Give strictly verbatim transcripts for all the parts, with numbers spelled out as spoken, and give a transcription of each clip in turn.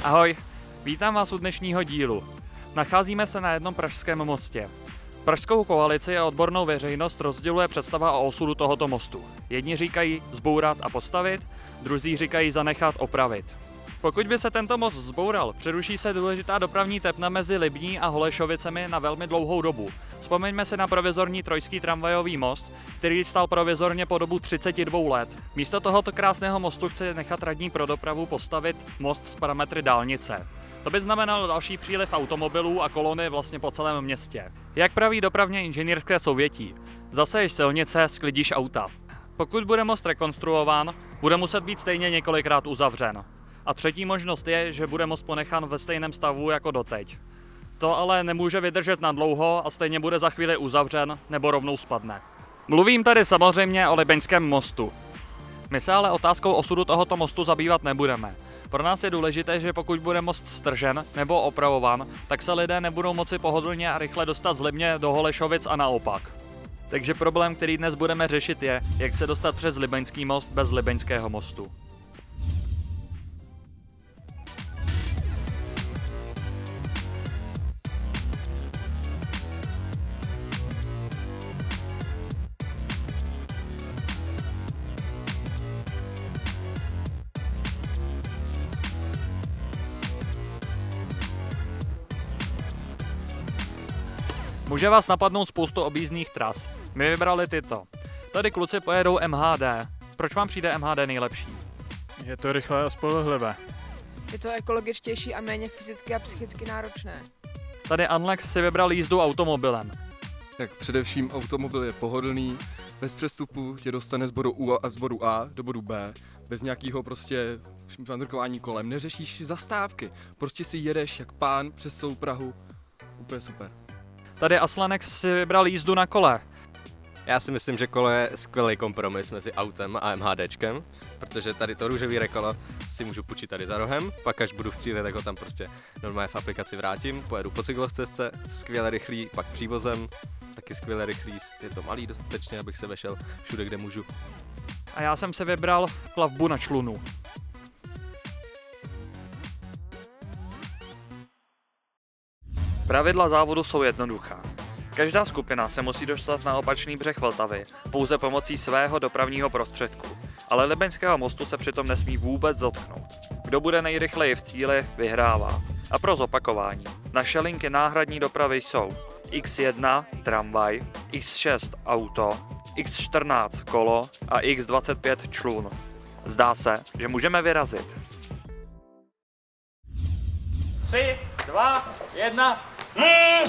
Ahoj, vítám vás u dnešního dílu. Nacházíme se na jednom pražském mostě. Pražskou koalici a odbornou veřejnost rozděluje představa o osudu tohoto mostu. Jedni říkají zbourat a postavit, druzí říkají zanechat opravit. Pokud by se tento most zboural, přeruší se důležitá dopravní tepna mezi Libní a Holešovicemi na velmi dlouhou dobu. Vzpomeňme si na provizorní trojský tramvajový most, který stál provizorně po dobu třicet dva let. Místo tohoto krásného mostu chce nechat radní pro dopravu postavit most s parametry dálnice. To by znamenalo další příliv automobilů a kolony vlastně po celém městě. Jak praví dopravně inženýrské souvětí, zaseješ silnice, sklidíš auta. Pokud bude most rekonstruován, bude muset být stejně několikrát uzavřen. A třetí možnost je, že bude most ponechán ve stejném stavu jako doteď. To ale nemůže vydržet na dlouho a stejně bude za chvíli uzavřen nebo rovnou spadne. Mluvím tady samozřejmě o Libeňském mostu. My se ale otázkou osudu tohoto mostu zabývat nebudeme. Pro nás je důležité, že pokud bude most stržen nebo opravován, tak se lidé nebudou moci pohodlně a rychle dostat z Libně do Holešovic a naopak. Takže problém, který dnes budeme řešit, je, jak se dostat přes Libeňský most bez Libeňského mostu. Může vás napadnout spoustu objízdných tras. My vybrali tyto. Tady kluci pojedou M H D. Proč vám přijde M H D nejlepší? Je to rychlé a spolehlivé. Je to ekologičtější a méně fyzicky a psychicky náročné. Tady Anlex si vybral jízdu automobilem. Tak především automobil je pohodlný, bez přestupu tě dostane z bodu, U a, z bodu A do bodu B, bez nějakého prostě šmandrkování kolem, neřešíš zastávky, prostě si jedeš jak pán přes celou Prahu, úplně super. Tady Aslanex si vybral jízdu na kole. Já si myslím, že kolo je skvělý kompromis mezi autem a MHDčkem, protože tady to růžový rekolo si můžu půjčit tady za rohem, pak až budu v cíli, tak ho tam prostě normálně v aplikaci vrátím, pojedu po cyklostezce, skvěle rychlý, pak přívozem, taky skvěle rychlý, je to malý dostatečně, abych se vešel všude, kde můžu. A já jsem si vybral plavbu na člunu. Pravidla závodu jsou jednoduchá. Každá skupina se musí dostat na opačný břeh Vltavy pouze pomocí svého dopravního prostředku, ale Libeňského mostu se přitom nesmí vůbec dotknout. Kdo bude nejrychleji v cíli, vyhrává. A pro zopakování, naše linky náhradní dopravy jsou X jedna tramvaj, X šest auto, X čtrnáct kolo a X dvacet pět člun. Zdá se, že můžeme vyrazit. tři, dva, jedna. Hmm.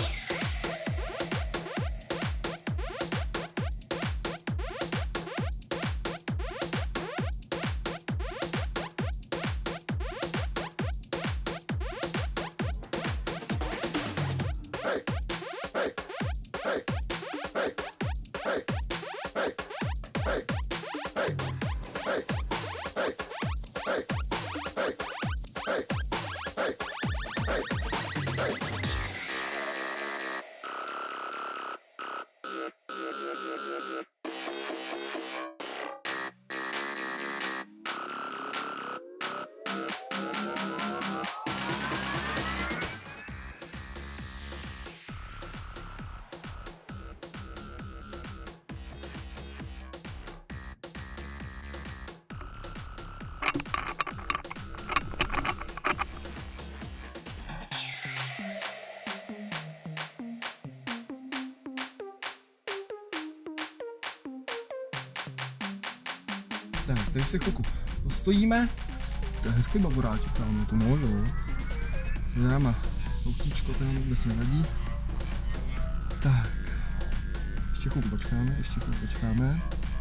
Tak, tady si chvilku postojíme. To je hezký baburáček, tam to no, jo. Dáma autíčko tam vůbec nevadí. Tak, ještě chvilku počkáme, ještě chvilku počkáme.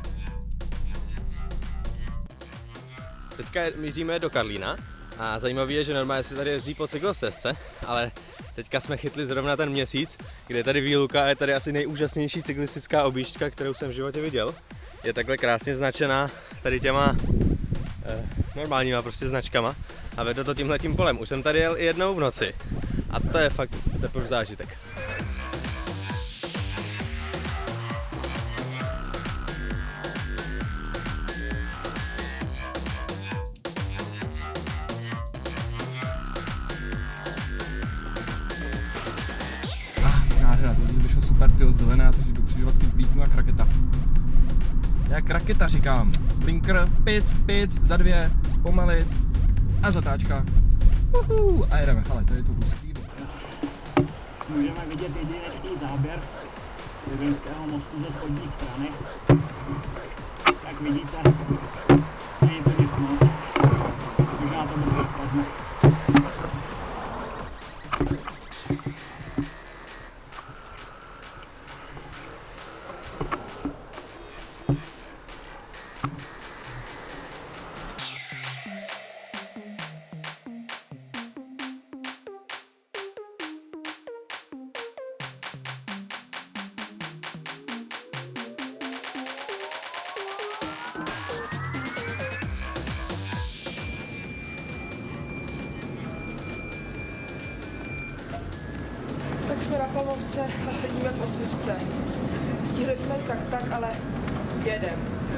Teďka míříme do Karlína a zajímavé je, že normálně se tady jezdí po cyklostezce, ale teďka jsme chytli zrovna ten měsíc, kde je tady výluka a je tady asi nejúžasnější cyklistická objížďka, kterou jsem v životě viděl. Je takhle krásně značená tady těma eh, normálníma prostě značkama a vede to tímhletím polem. Už jsem tady jel i jednou v noci a to je fakt teprve zážitek. super, tyjo, zelená, takže do křižovatky vlítnu jak raketa. Jak raketa říkám. Blinker, pic, pic, za dvě, zpomalit a zatáčka. Uhu, a jedeme, hele, tady je to úzký. Můžeme vidět jedinečný záběr Vězeňského mostu ze spodní strany. Jak vidíte, není to nic moc. Možná to brzy spadne. Tak jsme na Klamovce a sedíme v osmičce. Stihli jsme tak tak, ale jedem.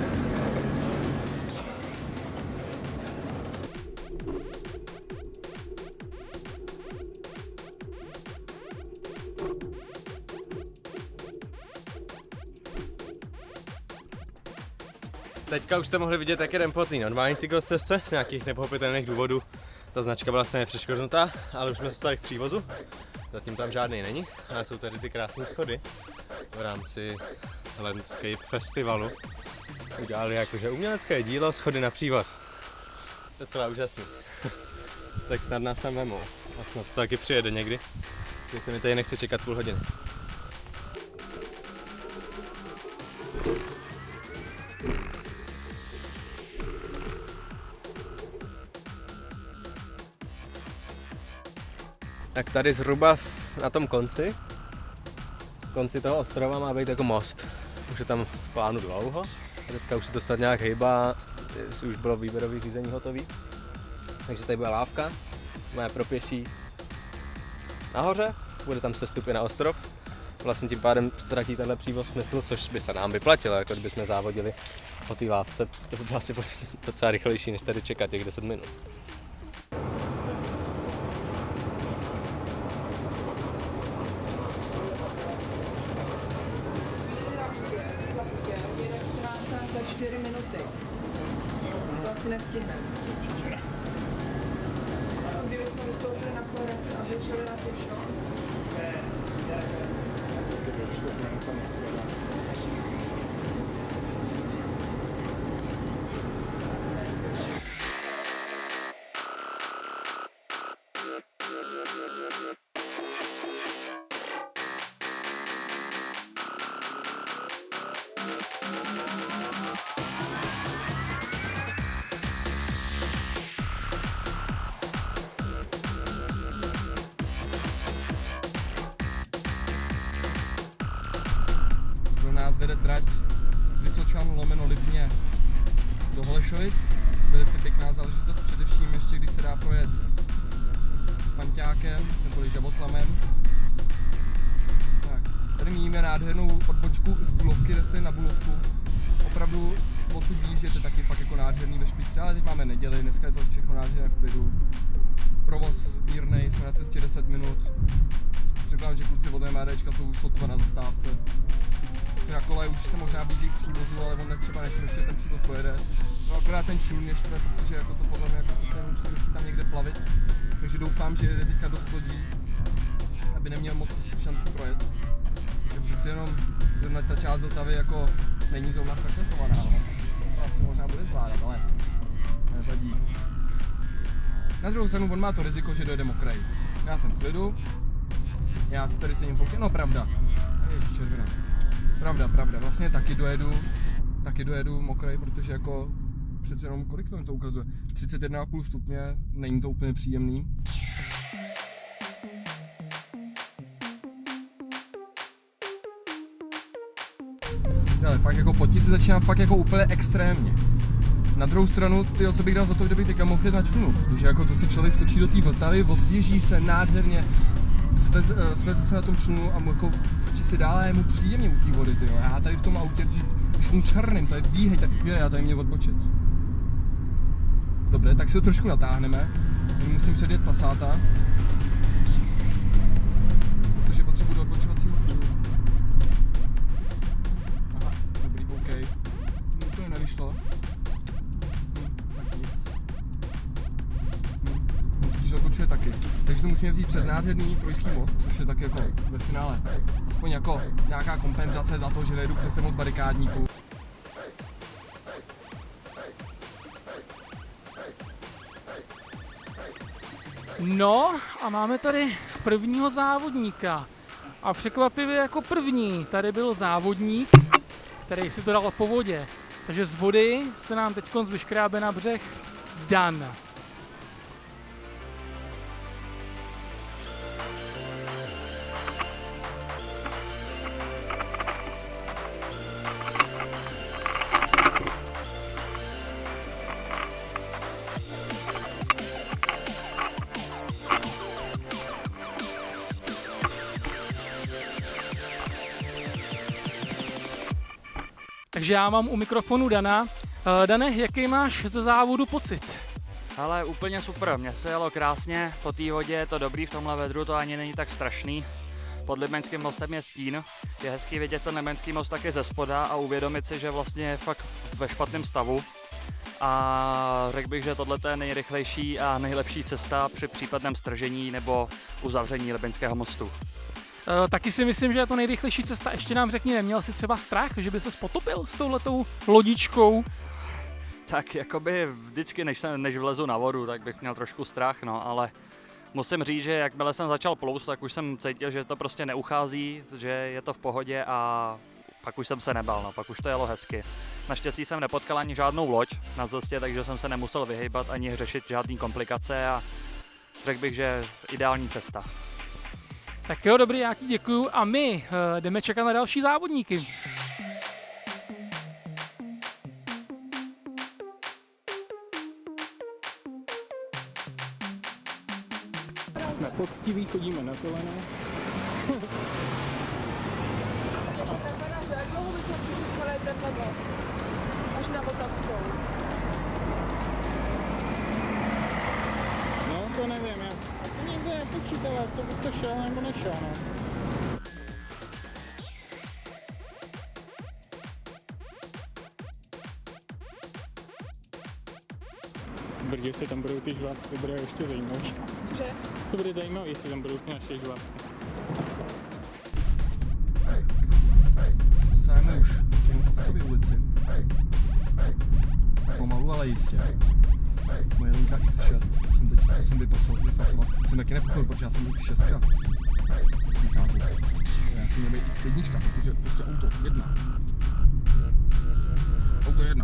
Teďka už jste mohli vidět, jak jedem po té normální cyklostezce z nějakých nepochopitelných důvodů. Ta značka byla stejně přeškodnutá, ale už jsme se tady k přívozu. Zatím tam žádný není, ale jsou tady ty krásné schody v rámci Landscape Festivalu. Udělali jakože umělecké dílo, schody na přívoz. Docela úžasný. Tak snad nás tam vemou. A snad to taky přijede někdy, že se mi tady nechce čekat půl hodiny. Tak tady zhruba na tom konci, konci toho ostrova má být jako most. Už je tam v plánu dlouho a teďka už se to snad nějak hejbá, už bylo výběrové řízení hotový. Takže tady bude lávka, má pro pěší nahoře, bude tam sestupy na ostrov. Vlastně tím pádem ztratí tenhle přívoz smysl, což by se nám vyplatilo, jako kdybychom závodili po té lávce. To by bylo asi docela rychlejší, než tady čekat těch deset minut. Za čtyři minuty. To asi nestihneme. Kdyby jsme vystoupili na Florence a vyšli na Tušno. Nás vede trať z Vysočan lomeno Libně do Holešovic. Velice pěkná záležitost, především ještě když se dá projet Panťákem neboli Žabotlamem. Tak, tady míjíme nádhernou odbočku z Bulovky, jde se na Bulovku. Opravdu odsud výjížděte taky fakt jako nádherný ve špičce, ale teď máme neděli, dneska je to všechno nádherné v klidu. Provoz mírnej, jsme na cestě deset minut. Řekl, že kluci od MDčka jsou sotva na zastávce. Na kole už se možná blíží k přívozu, ale on netřeba, než ještě ten přívoz pojede. No akorát ten člun mě štve, protože jako to podle mě jako ten už se musí tam někde plavit. Takže doufám, že jede teďka dost lodí, aby neměl moc šanci projet. Takže přeci jenom ta část Vltavy jako není zrovna frekventovaná, ale to asi možná bude zvládat, ale nevadí. Na druhou stranu on má to riziko, že dojede mokrý. Já jsem v klidu, já si tady sedím foukně, no pravda. Ježiš, červená. Pravda, pravda, vlastně taky dojedu, taky dojedu mokrej, protože jako přece jenom kolik to ukazuje, třicet jedna celá pět stupně, není to úplně příjemný. Ale fakt jako potí se začínám fakt jako úplně extrémně. Na druhou stranu, tyjo, co bych dal za to, kdybych teďka mohl jít na člunu, protože jako to si člověk skočí do té Vltavy, osvěží se nádherně, sveze, sveze se na tom člunu a mu jako si dále je mu příjemně u té vody, tyjo. Já tady v tom autě v tom černým, tady výhej, tak chvíle, já tady mě odbočit. Dobře, tak si ho trošku natáhneme. Musím předjet Passáta, protože potřebuji do odbočovacího půl. to? Hm, tak nic. Hm, no totiž otočuje taky. Takže to musíme vzít přes nádherný trojský most, což je tak jako ve finále aspoň jako nějaká kompenzace za to, že nejedu přes ten most barikádníků. No a máme tady prvního závodníka. A překvapivě jako první tady byl závodník, který si to dal po vodě. Takže z vody se nám teď vyškrábe na břeh Dan. Takže já mám u mikrofonu Dana. Dane, jaký máš ze závodu pocit? Ale úplně super, mně se jelo krásně, po té vodě je to dobrý, v tomhle vedru to ani není tak strašný. Pod Libeňským mostem je stín, je hezký vidět ten Libeňský most taky ze spoda a uvědomit si, že vlastně je fakt ve špatném stavu. A řekl bych, že tohle je nejrychlejší a nejlepší cesta při případném stržení nebo uzavření Libeňského mostu. E, taky si myslím, že je to nejrychlejší cesta. Ještě nám řekni, neměl jsi třeba strach, že by se potopil s touhletou lodičkou? Tak jakoby vždycky, než, jsem, než vlezu na vodu, tak bych měl trošku strach, no, ale musím říct, že jakmile jsem začal plout, tak už jsem cítil, že to prostě neuchází, že je to v pohodě a pak už jsem se nebál, no, pak už to jelo hezky. Naštěstí jsem nepotkal ani žádnou loď na cestě, takže jsem se nemusel vyhýbat ani řešit žádný komplikace a řekl bych, že ideální cesta. Tak jo, dobrý, já ti děkuju a my uh, jdeme čekat na další závodníky. Jsme poctiví, chodíme na zelené. Jak dlouho bychom přišli tenhle most? Až na Vltavskou. No, to nevím, já. A to někde nepočítal, to by to šel nebo nešel, no. Brně se tam budou ty žvásky, to bude ještě zajímavý. Že? To bude zajímavé, jestli tam budou ty naše žvásky. Sáme už k Jankovcově ulici. Pomalu, ale jistě. Moje linka iks šest, to jsem teď to jsem vypasoval, vypasoval. Jsem taky nepochopil, protože já jsem iks šest. Nechápu. Já si měl být iks jedna, protože prostě auto jedna. Auto jedna.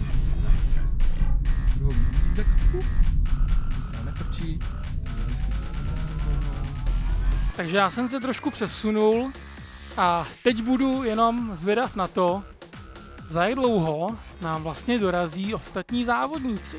Druhový lízdek. Se nefrčí. Takže já jsem se trošku přesunul a teď budu jenom zvědav na to, za jak dlouho nám vlastně dorazí ostatní závodníci.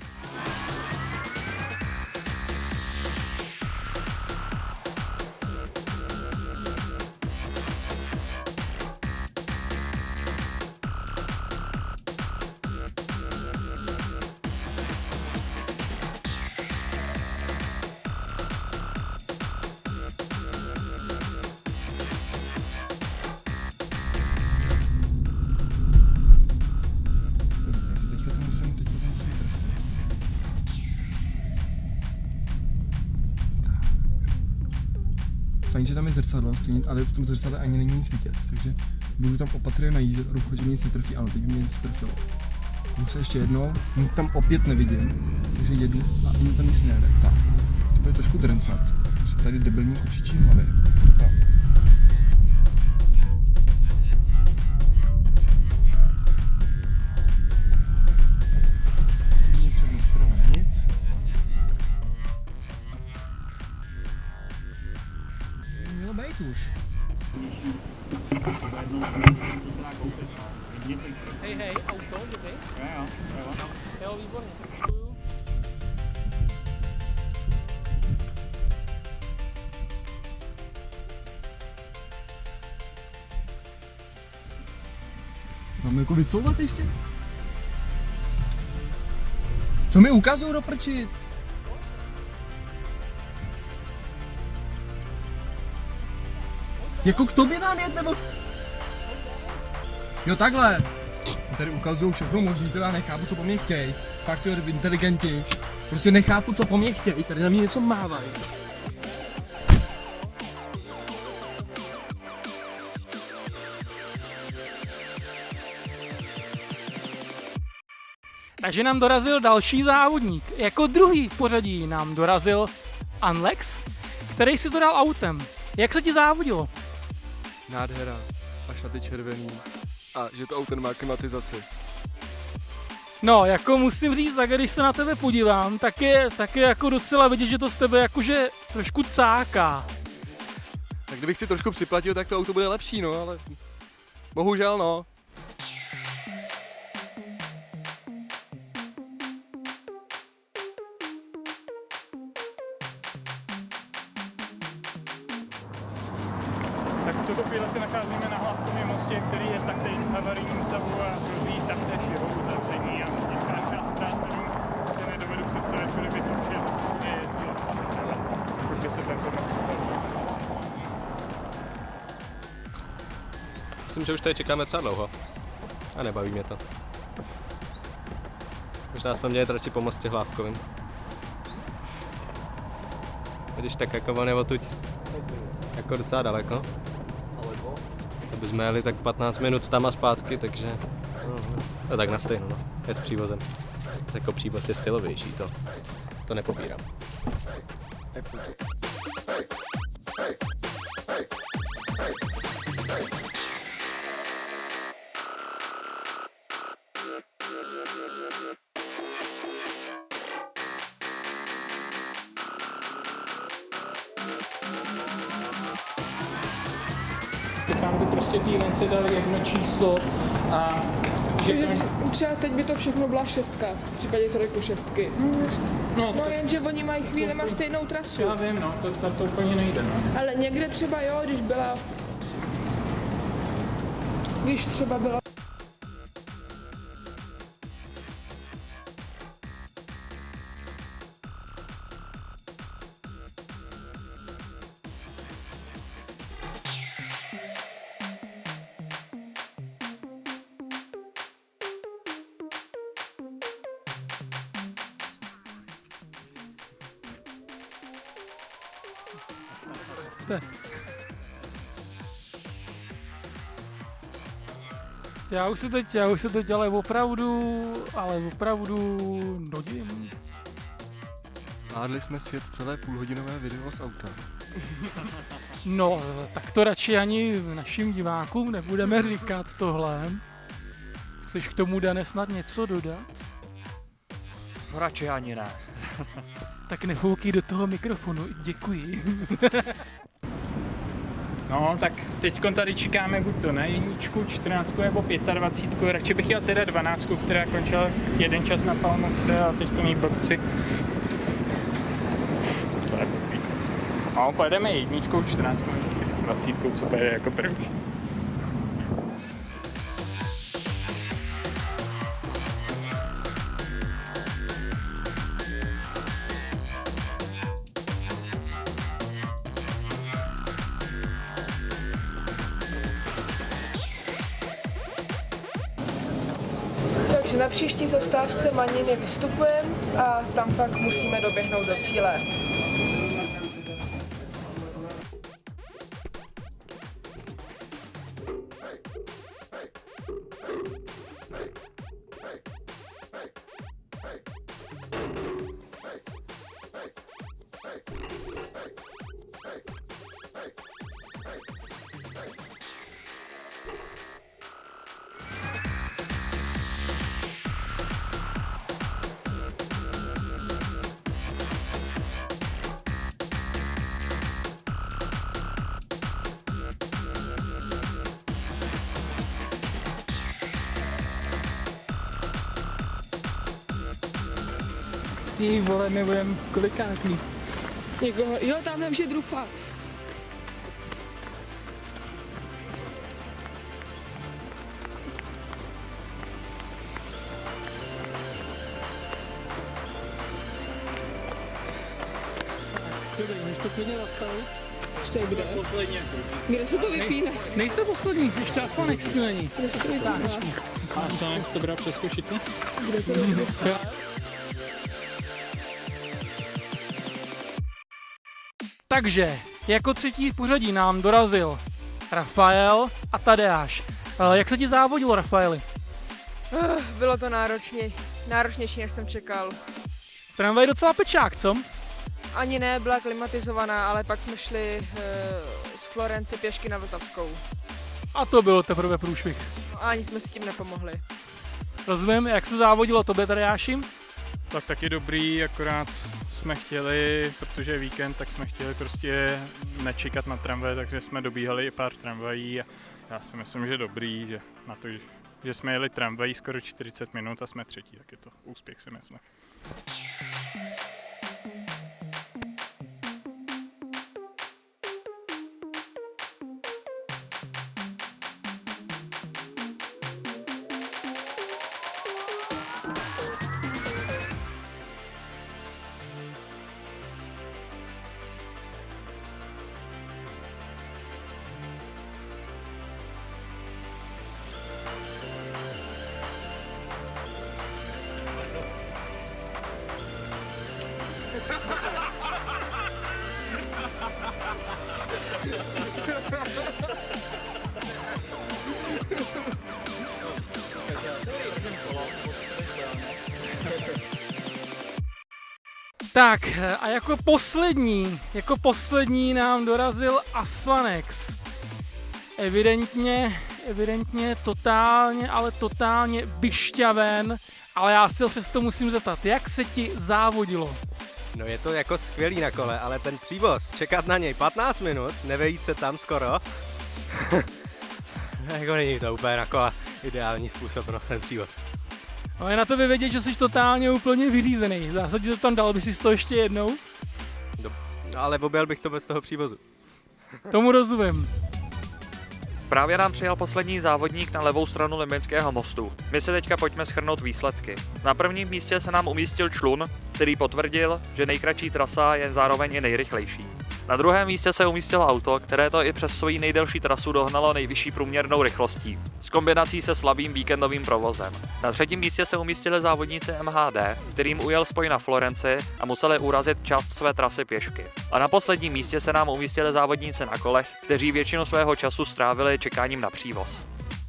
Fajn, že tam je zrcadlo, ale v tom zrcadle ani není nic vidět, takže budu tam opatrně najíždět a doufám, že mě nic netrefí. Ano, teď mě nic trefilo. Můžu se ještě jednou, nic tam opět nevidím, takže jedu a ani tam nic nejde. Tak, to bude trošku drncat. Jsou tady debilní kočičí hlavy. Tak. Líně přednost prava nic. Mělo být už. Hej, hej, auto, kdy? Jo, jo, jo. Jo, výborně. Děkuju. Mám jako vycouvat ještě? Co mi ukazují do prčic? Jako k tobě mám jet, nebo? Jo, takhle. Tady ukazují všechno možný, to já nechápu, co po mně chtějí. Fakt jo, inteligentní. Prostě nechápu, co po mně chtějí, tady na mě něco mávají. Takže nám dorazil další závodník. Jako druhý v pořadí nám dorazil Anlex, který si to dal autem. Jak se ti závodilo? Nádhera, až na ty červený. A že to auto má klimatizaci. No, jako musím říct, tak když se na tebe podívám, tak je, tak je jako docela vidět, že to z tebe jakože trošku cáká. Tak kdybych si trošku připlatil, tak to auto bude lepší, no, ale bohužel no. Tak v tuto chvíli se nacházíme na Hlavkově mostě, který je taktéž v havarijním stavu a hrozí taktéž jeho uzavření. A dneska část práce si nedovedu představit, kdyby to vše nejezdilo. Pokud by se tento most uvolnil. Myslím, že už tady čekáme docela dlouho. A nebaví mě to. Možná jsme měli radši po mostě Hlávkovým. Když tak jako on je odtud jako docela daleko. To bychom jeli tak patnáct minut tam a zpátky, takže no, to je tak na stejno, no. Je to přívozem. Jako přívoz je stylovější, to, to nepopírám. Tam by prostě té lence dali jedno číslo a že Takže tam... tři- třeba teď by to všechno byla šestka, v případě trojku šestky. No, No to, jenže oni mají chvílema stejnou trasu. já vím, no, to, tam to úplně nejde. No. Ale někde třeba jo, když byla... Když třeba byla... Já už se teď, já už se teď ale opravdu, ale opravdu nudím. Zvládli jsme sjet celé půlhodinové video z auta. No, tak to radši ani našim divákům nebudeme říkat tohle. Chceš k tomu, Dane, snad něco dodat? Radši ani ne. Tak nefoukej do toho mikrofonu, děkuji. No, tak teď tady čekáme buď to na jedničku, čtrnáctku nebo dvacítku. Radši bych jel teda dvanáctku, která končila jeden čas na Palmovce a teď mý blbci. No, pojedeme jedničkou, čtrnáctkou, dvacítkou, co pojede jako první. Takže na příští zastávce Maniny vystupujeme a tam pak musíme doběhnout do cíle. Ty vole, my budeme kolikátný. Někoho, jo, tamhle už je Drufax. Dobrý, můžeš to klidně odstavit? Ještě kde? Kde se to vypíne? Nejste poslední, ještě Aslanek není. Kde se to vypíne? A Slanex to bral přes Košice? Takže jako třetí v pořadí nám dorazil Rafael a Tadeáš. Jak se ti závodilo, Rafaeli? Uh, bylo to náročně, náročnější, než jsem čekal. Tramvaj docela pečák, co? Ani ne, byla klimatizovaná, ale pak jsme šli uh, z Florence pěšky na Vltavskou. A to bylo teprve průšvih. A ani jsme s tím nepomohli. Rozumím, jak se závodilo tobě, Tadeáši? Tak taky dobrý, akorát jsme chtěli, protože je víkend, tak jsme chtěli prostě nečekat na tramvaj, takže jsme dobíhali i pár tramvají a já si myslím, že dobrý, že na to, že jsme jeli tramvají skoro čtyřicet minut a jsme třetí, tak je to úspěch, si myslím. Tak a jako poslední, jako poslední nám dorazil Aslanex. Evidentně, evidentně totálně, ale totálně vyšťaven, ale já si ho přesto musím zeptat, jak se ti závodilo? No je to jako skvělý na kole, ale ten přívoz, čekat na něj patnáct minut, nevejít se tam skoro, jako není to úplně na kole ideální způsob pro ten přívoz. Ale na to vyvědět, že jsi totálně úplně vyřízený. V zásadě to tam dal by si to ještě jednou? Do, ale objel bych to bez toho přívozu. Tomu rozumím. Právě nám přijel poslední závodník na levou stranu Limbejského mostu. My se teďka pojďme shrnout výsledky. Na prvním místě se nám umístil Člun, který potvrdil, že nejkratší trasa je zároveň i nejrychlejší. Na druhém místě se umístilo auto, které to i přes svoji nejdelší trasu dohnalo nejvyšší průměrnou rychlostí, s kombinací se slabým víkendovým provozem. Na třetím místě se umístili závodníci M H D, kterým ujel spoj na Florenci a museli urazit část své trasy pěšky. A na posledním místě se nám umístili závodníci na kolech, kteří většinu svého času strávili čekáním na přívoz.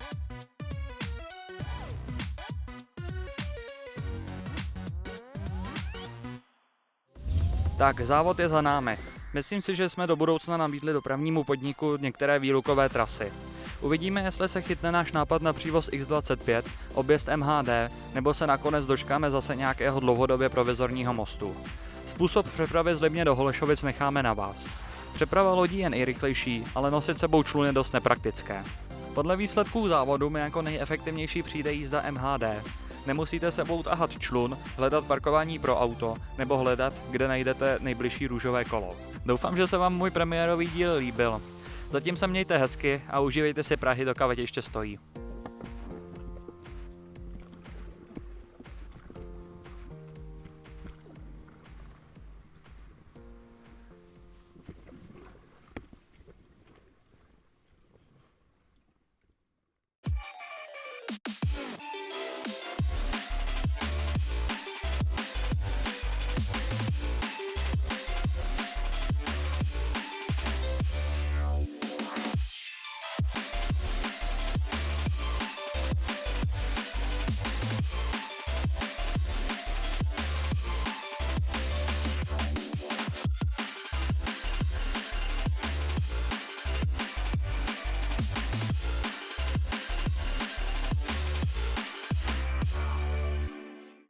Tak, závod je za námi. Myslím si, že jsme do budoucna nabídli dopravnímu podniku některé výlukové trasy. Uvidíme, jestli se chytne náš nápad na přívoz X dvacet pět, objezd M H D, nebo se nakonec dočkáme zase nějakého dlouhodobě provizorního mostu. Způsob přepravy z Libně do Holešovic necháme na vás. Přeprava lodí je nejrychlejší, ale nosit sebou člun je dost nepraktické. Podle výsledků závodu mi jako nejefektivnější přijde jízda M H D. Nemusíte sebou tahat člun, hledat parkování pro auto nebo hledat, kde najdete nejbližší růžové kolo. Doufám, že se vám můj premiérový díl líbil. Zatím se mějte hezky a užívejte si Prahy, dokud ještě stojí.